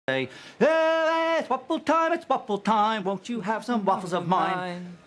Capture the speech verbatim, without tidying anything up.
Hey, it's waffle time, it's waffle time. Won't you have some waffles of mine?